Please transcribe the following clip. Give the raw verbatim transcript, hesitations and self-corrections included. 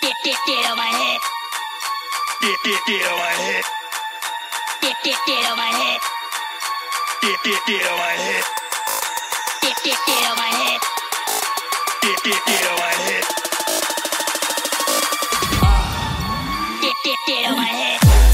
Get, get, get on my head. Get, get, get on my head. Get, get, get on my head. Get, get, get on my head. Get, get, get on my head. Get, get, get on my head. Get, get, get on my head.